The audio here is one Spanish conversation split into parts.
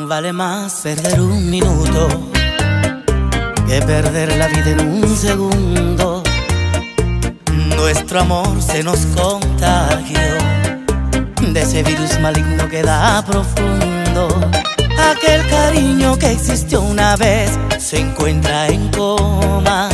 Vale más perder un minuto que perder la vida en un segundo. Nuestro amor se nos contagió de ese virus maligno que da profundo. Aquel cariño que existió una vez se encuentra en coma.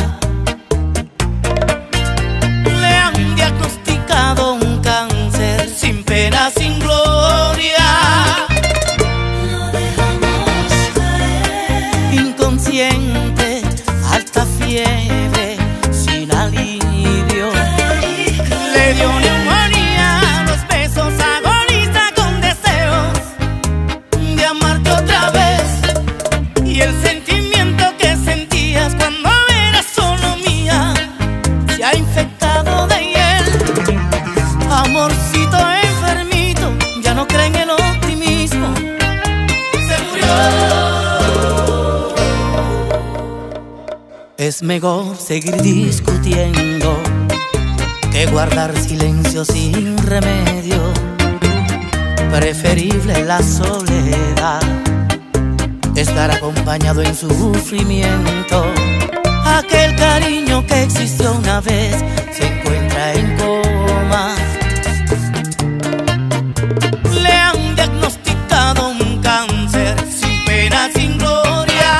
Le han diagnosticado un cáncer sin pena, sin gloria. Lo dejamos caer. Inconsciente, alta fiebre, sin alivio. Le dio neumonía, los besos agoniza con deseos de amarte otra vez. Y el sentimiento que sentías cuando eras solo mía se ha infectado de hiel. Amorcito enfermito, ya no cree en el optimismo. Se murió. Es mejor seguir discutiendo que guardar silencio sin remedio. Preferible la soledad, estar acompañado en sufrimiento. Aquel cariño que existió una vez se encuentra en coma. Le han diagnosticado un cáncer sin pena, sin gloria.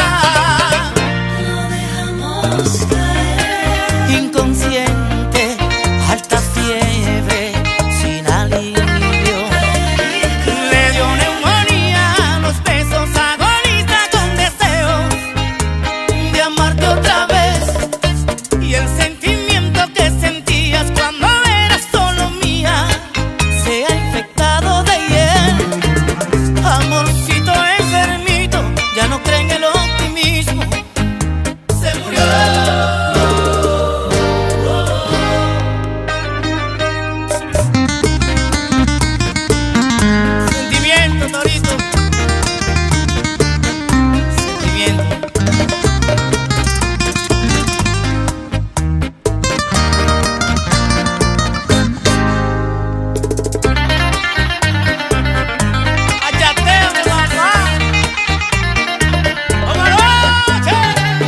Lo dejamos caer. Inconsciente, alta fiebre, sin alivio. Le dio neumonía, los besos agoniza con deseos de amarte otra vez. Y el sentimiento que sentías cuando eras solo mía se ha infectado de hiel. Amorcito enfermito, ya no cree en el optimismo. Se murió. Sentimiento, Torito. Sentimiento. Achateo de papá. ¡Vámonos!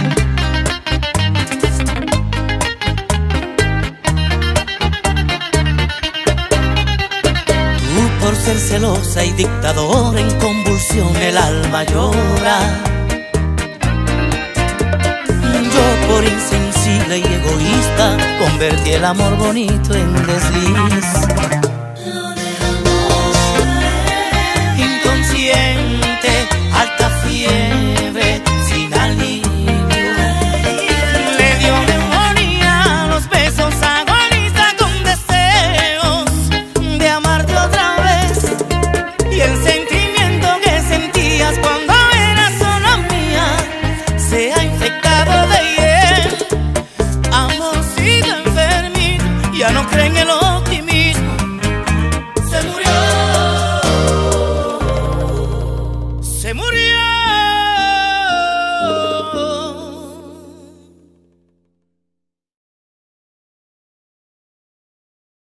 Tú por ser celosa y dictadora, en convulsión el alma llora. Yo por insensible y egoísta convertí el amor bonito en desliz.